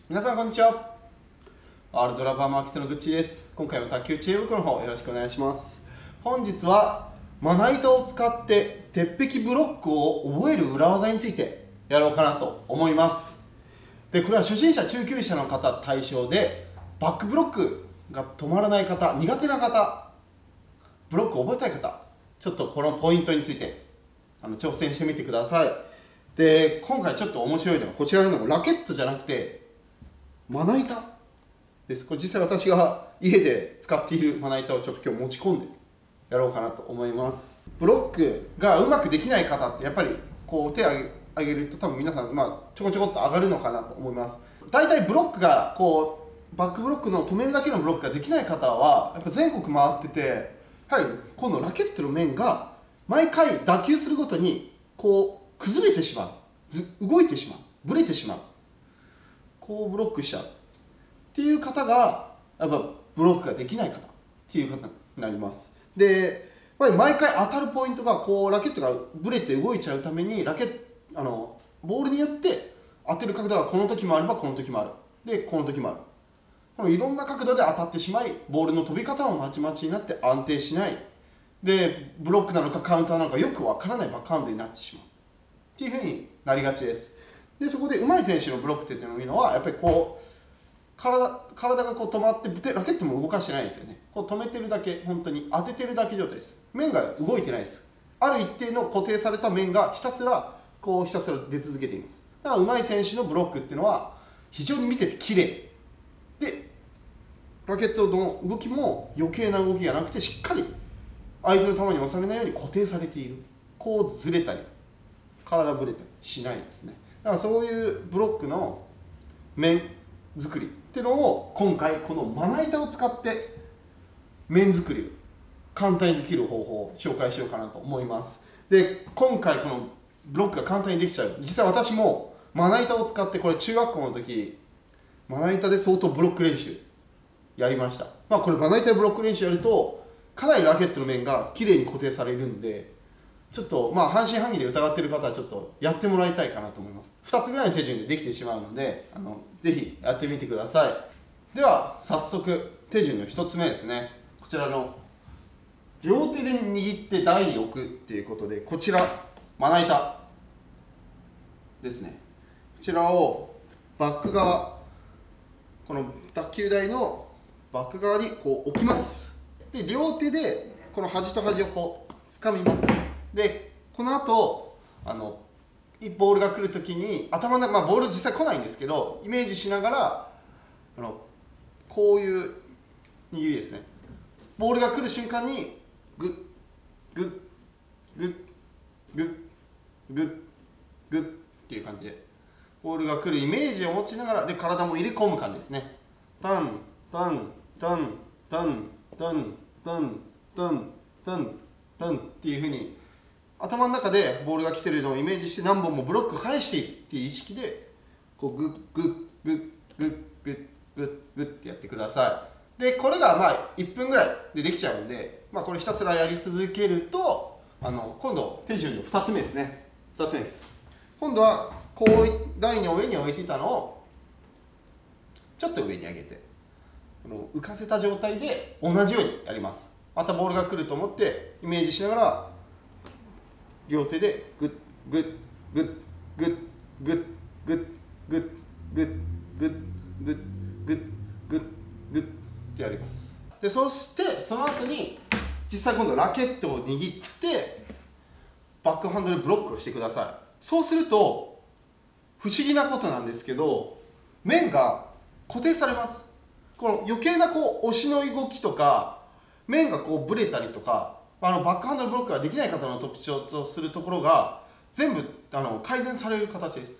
皆さんこんにちは。ワールドラバーマーケットのグッチーです。今回も卓球知恵袋の方よろしくお願いします。本日はまな板を使って鉄壁ブロックを覚える裏技についてやろうかなと思います。でこれは初心者中級者の方対象で、バックブロックが止まらない方、苦手な方、ブロックを覚えたい方、ちょっとこのポイントについて挑戦してみてください。で今回ちょっと面白いのはこちらのラケットじゃなくてまな板です。これ実際私が家で使っているまな板をちょっと今日持ち込んでやろうかなと思います。ブロックがうまくできない方ってやっぱりこう手を上げると多分皆さんちょこちょこっと上がるのかなと思います。大体ブロックがこうバックブロックの止めるだけのブロックができない方はやっぱ全国回ってて、やはりこのラケットの面が毎回打球するごとにこう崩れてしまう、動いてしまう、ブレてしまう、こうブロックしちゃうっていう方がやっぱブロックができない方っていう方になります。でやっぱり毎回当たるポイントがこうラケットがブレて動いちゃうためにボールによって当てる角度がこの時もあればこの時もある、でこの時もある、このいろんな角度で当たってしまいボールの飛び方もまちまちになって安定しない、でブロックなのかカウンターなのかよくわからないバックハンドになってしまうっていうふうになりがちです。でそこで上手い選手のブロックっていうのはやっぱりこう体がこう止まってラケットも動かしてないですよね。こう止めてるだけ、本当に当ててるだけ状態です。面が動いてないです。ある一定の固定された面がひたすら出続けています。だから上手い選手のブロックっていうのは非常に見てて綺麗で、ラケットの動きも余計な動きがなくてしっかり相手の球に押されないように固定されている。こうずれたり体ぶれたりしないですね。だからそういうブロックの面作りっていうのを今回このまな板を使って面作りを簡単にできる方法を紹介しようかなと思います。で今回このブロックが簡単にできちゃう、実際私もまな板を使ってこれ中学校の時まな板で相当ブロック練習やりました。これまな板でブロック練習やるとかなりラケットの面がきれいに固定されるんで、ちょっと半信半疑で疑っている方はちょっとやってもらいたいかなと思います。2つぐらいの手順でできてしまうのでぜひやってみてください。では早速手順の1つ目ですね。こちらの両手で握って台に置くっていうことで、こちらまな板ですね。こちらをバック側、この卓球台のバック側にこう置きます。で両手でこの端と端をこう掴みます。でこの後ボールが来るときに頭の中、ボール実際来ないんですけどイメージしながらこういう握りですね。ボールが来る瞬間にグッグッグッグッグッグッっていう感じでボールが来るイメージを持ちながら、で体も入れ込む感じですね。タンタンタンタンタンタンタンタンタンっていうふうに頭の中でボールが来てるのをイメージして何本もブロック返していくっていう意識でこうグッグッグッグッグッグッグッってやってください。でこれが1分ぐらいでできちゃうんで、これひたすらやり続けると今度手順の2つ目ですね。2つ目です。今度はこう台の上に置いていたのをちょっと上に上げて浮かせた状態で同じようにやります。またボールが来ると思ってイメージしながら両手でグッグッグッグッグッグッグッグッグッグッグッグッグッグッってやります。でそしてその後に実際今度ラケットを握ってバックハンドでブロックをしてください。そうすると不思議なことなんですけど面が固定されます。この余計な押しの動きとか面がブレたりとかバックハンドのブロックができない方の特徴とするところが全部改善される形です。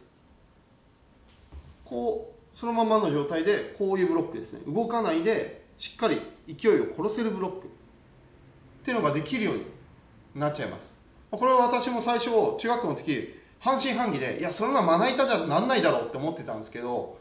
そのままの状態でこういうブロックですね、動かないでしっかり勢いを殺せるブロックっていうのができるようになっちゃいます。これは私も最初中学校の時半信半疑でいやそんなまな板じゃなんないだろうって思ってたんですけど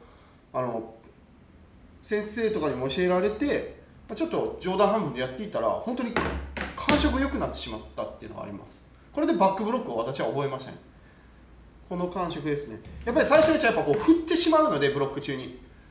先生とかにも教えられてちょっと冗談半分でやっていたら本当に感触が良くなってしまったっていうのがあります。これでバックブロックを私は覚えましたね。この感触ですね。やっぱり最初のうちは振ってしまうのでブロック中に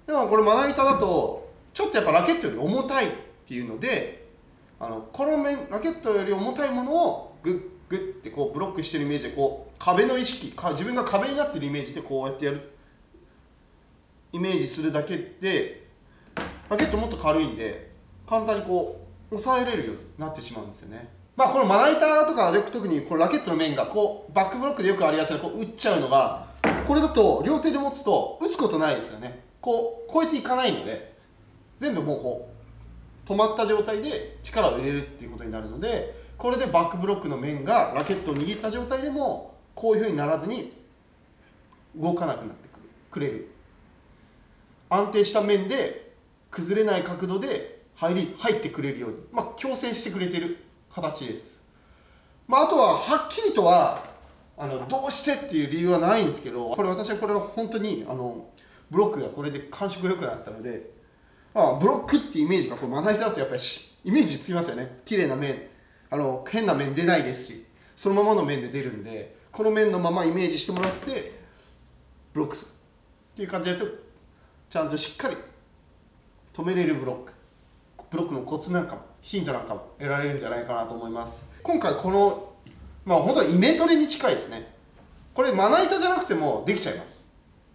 でもこれまな板だとちょっとやっぱラケットより重たいっていうので、この面ラケットより重たいものをグッグッってこうブロックしてるイメージで、こう壁の意識、自分が壁になってるイメージでこうやってやるイメージするだけで、ラケットもっと軽いんで簡単にこう抑えれるようになってしまうんですよね。まあこのまな板とかよく特にこのラケットの面がこうバックブロックでよくありがちなこう打っちゃうのが、これだと両手で持つと打つことないですよね。こう超えていかないので、全部もうこう止まった状態で力を入れるっていうことになるので、これでバックブロックの面がラケットを握った状態でもこういうふうにならずに動かなくなってくれる、安定した面で崩れない角度で入ってくれるように、矯正してくれてる形です。あとははっきりとはどうしてっていう理由はないんですけど、私はこれは本当にブロックがこれで感触良くなったので、ブロックってイメージがこうまな板だとやっぱりイメージつきますよね。綺麗な面、変な面出ないですし、そのままの面で出るんで、この面のままイメージしてもらってブロックするっていう感じでやると、ちゃんとしっかり止めれるブロックのコツなんかもヒントなんかも得られるんじゃないかなと思います。今回この本当にイメトレに近いですね。これまな板じゃなくてもできちゃいます。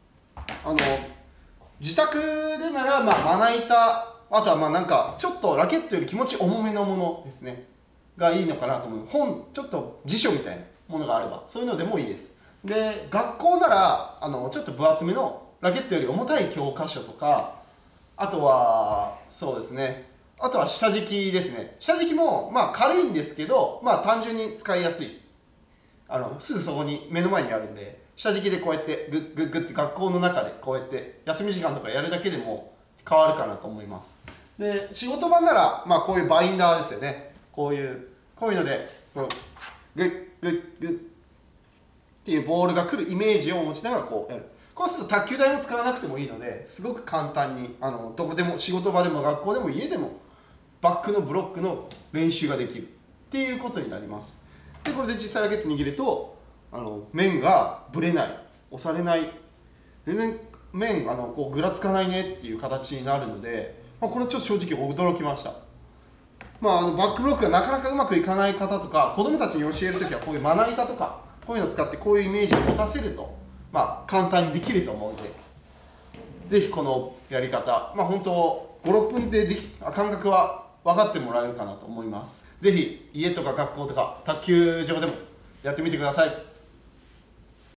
自宅でならまな板、あとはなんかちょっとラケットより気持ち重めのものですねがいいのかなと思う。ちょっと辞書みたいなものがあればそういうのでもいいです。で学校ならちょっと分厚めのラケットより重たい教科書とか、あとはそうですね、あとは下敷きですね。下敷きも軽いんですけど、単純に使いやすい、すぐそこに目の前にあるんで、下敷きでこうやってグッグッグッって学校の中でこうやって休み時間とかやるだけでも変わるかなと思います。で仕事場ならこういうバインダーですよね。こういうのでこのグッグッグッっていうボールが来るイメージを持ちながらこうやる。こうすると卓球台も使わなくてもいいので、すごく簡単にどこでも、仕事場でも学校でも家でもバックのブロックの練習ができるっていうことになります。でこれで実際ラケット握ると面がぶれない、押されない、全然面こうぐらつかないねっていう形になるので、これちょっと正直驚きました。バックブロックがなかなかうまくいかない方とか、子供たちに教えるときはこういうまな板とかこういうのを使ってこういうイメージを持たせると簡単にできると思うので、ぜひこのやり方、本当5、6分で感覚は分かってもらえるかなと思います。ぜひ家とか学校とか卓球場でもやってみてください。